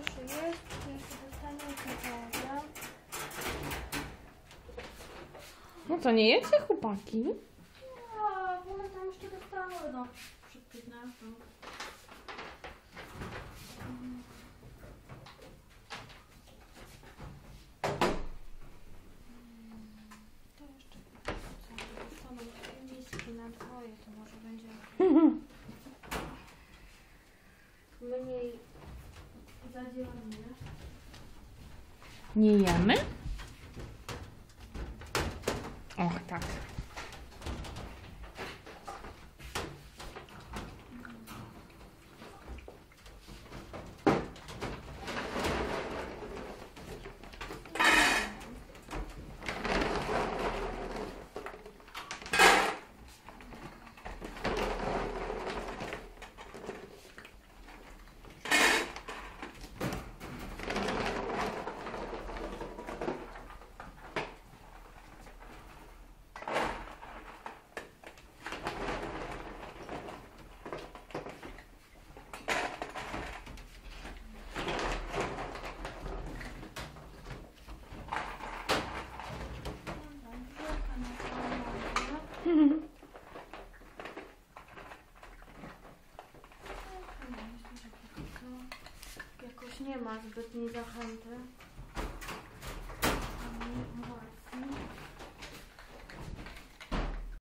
proszę, jest. Jeszcze dostaniemy wodę. No to nie jecie, chłopaki? No, bo one tam jeszcze dostały, no, przed 15. To jeszcze dostaną dwie miski na dwoje, to może będzie mniej zadzielone. Nie jemy? Och, tak. Jakoś nie ma zbytniej zachęty.